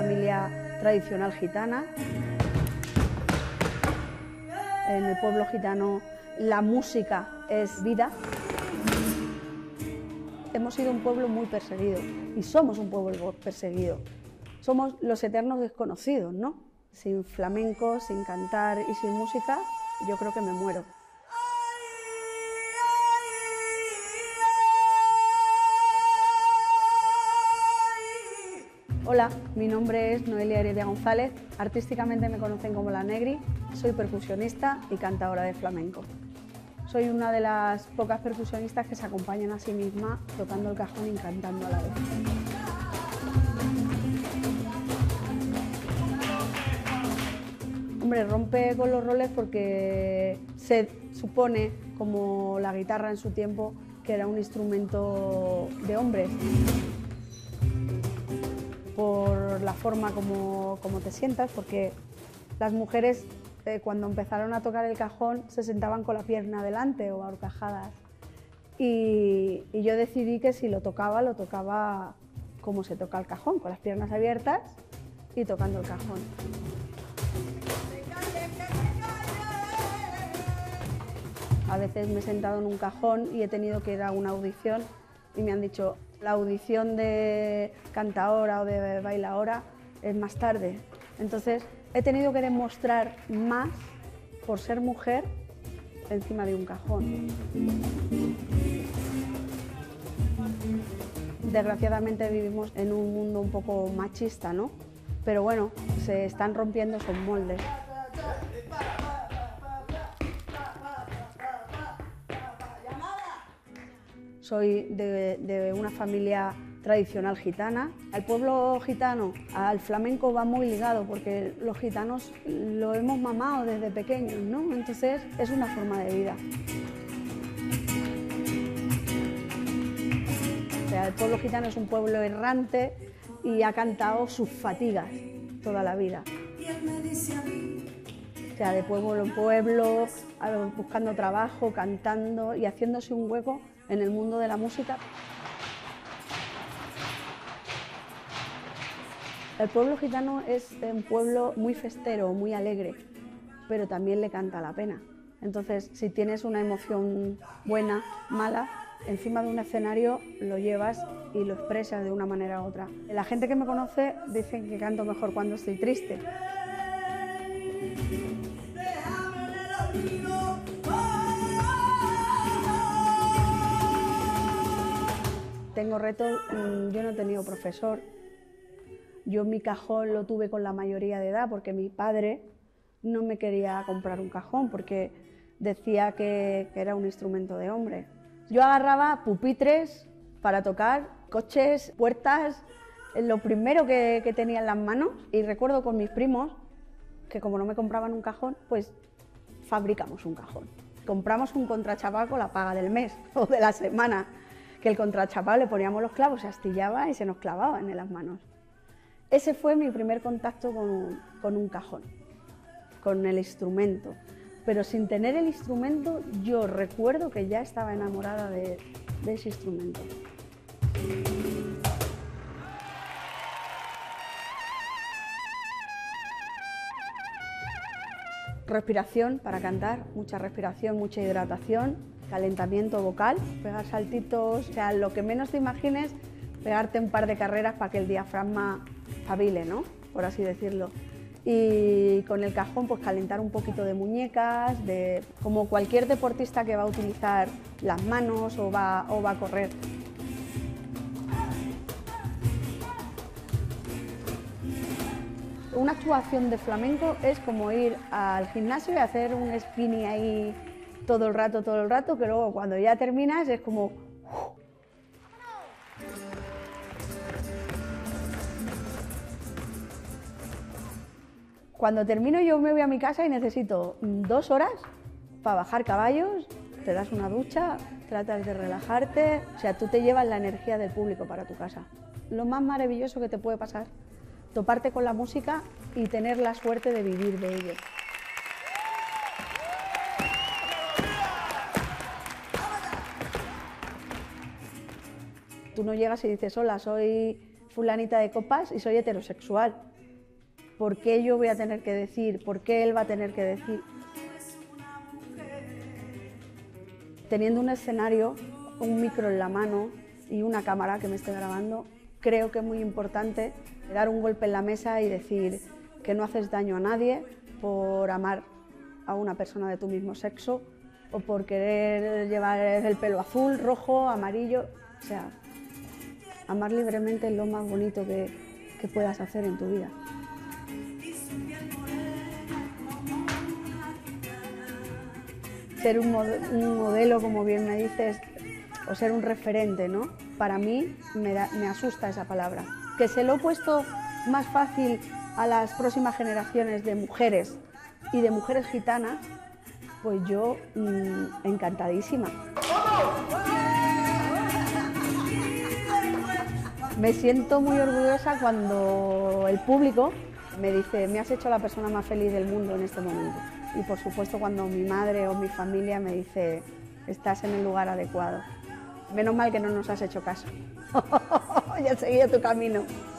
familia tradicional gitana. En el pueblo gitano la música es vida. Hemos sido un pueblo muy perseguido y somos un pueblo perseguido. Somos los eternos desconocidos, ¿no? Sin flamenco, sin cantar y sin música, yo creo que me muero. Hola, mi nombre es Noelia Heredia González, artísticamente me conocen como La Negri, soy percusionista y cantadora de flamenco. Soy una de las pocas percusionistas que se acompañan a sí misma tocando el cajón y cantando a la vez. Hombre, rompe con los roles porque se supone, como la guitarra en su tiempo, que era un instrumento de hombres. Por la forma como te sientas, porque las mujeres cuando empezaron a tocar el cajón se sentaban con la pierna adelante o ahorcajadas. Y yo decidí que si lo tocaba como se toca el cajón, con las piernas abiertas y tocando el cajón. A veces me he sentado en un cajón y he tenido que ir a una audición y me han dicho: la audición de cantaora o de bailaora es más tarde. Entonces he tenido que demostrar más por ser mujer encima de un cajón. Desgraciadamente vivimos en un mundo un poco machista, ¿no? Pero bueno, se están rompiendo esos moldes. Soy de una familia tradicional gitana. El pueblo gitano al flamenco va muy ligado porque los gitanos lo hemos mamado desde pequeños, ¿no? Entonces es una forma de vida. O sea, el pueblo gitano es un pueblo errante y ha cantado sus fatigas toda la vida. O sea, de pueblo en pueblo, buscando trabajo, cantando y haciéndose un hueco en el mundo de la música. El pueblo gitano es un pueblo muy festero, muy alegre, pero también le canta la pena. Entonces, si tienes una emoción buena, mala, encima de un escenario lo llevas y lo expresas de una manera u otra. La gente que me conoce dice que canto mejor cuando estoy triste. Tengo retos, yo no he tenido profesor. Yo mi cajón lo tuve con la mayoría de edad porque mi padre no me quería comprar un cajón porque decía que era un instrumento de hombre. Yo agarraba pupitres para tocar, coches, puertas, lo primero que tenía en las manos, y recuerdo con mis primos que como no me compraban un cajón, pues fabricamos un cajón. Compramos un contrachapado con la paga del mes o de la semana, que el contrachapado le poníamos los clavos, se astillaba y se nos clavaba en las manos. Ese fue mi primer contacto con un cajón, con el instrumento. Pero sin tener el instrumento, yo recuerdo que ya estaba enamorada de ese instrumento. Respiración para cantar, mucha respiración, mucha hidratación, calentamiento vocal, pegar saltitos, o sea, lo que menos te imagines, pegarte un par de carreras para que el diafragma pabile, ¿no? Por así decirlo. Y con el cajón, pues calentar un poquito de muñecas, como cualquier deportista que va a utilizar las manos o va a correr. Una actuación de flamenco es como ir al gimnasio y hacer un spinning ahí todo el rato, que luego cuando ya terminas es como... Cuando termino yo me voy a mi casa y necesito 2 horas para bajar caballos, te das una ducha, tratas de relajarte, o sea, tú te llevas la energía del público para tu casa. Lo más maravilloso que te puede pasar, toparte con la música y tener la suerte de vivir de ello. Tú no llegas y dices: hola, soy fulanita de copas y soy heterosexual. ¿Por qué yo voy a tener que decir? ¿Por qué él va a tener que decir? Teniendo un escenario, un micro en la mano y una cámara que me esté grabando, creo que es muy importante dar un golpe en la mesa y decir que no haces daño a nadie por amar a una persona de tu mismo sexo o por querer llevar el pelo azul, rojo, amarillo. O sea, amar libremente es lo más bonito que puedas hacer en tu vida. Ser un modelo, como bien me dices, o ser un referente, ¿no? Para mí me asusta esa palabra. Que se lo he puesto más fácil a las próximas generaciones de mujeres y de mujeres gitanas, pues yo encantadísima. Me siento muy orgullosa cuando el público me dice: me has hecho la persona más feliz del mundo en este momento. Y por supuesto cuando mi madre o mi familia me dice: estás en el lugar adecuado. Menos mal que no nos has hecho caso. Ya has seguido tu camino.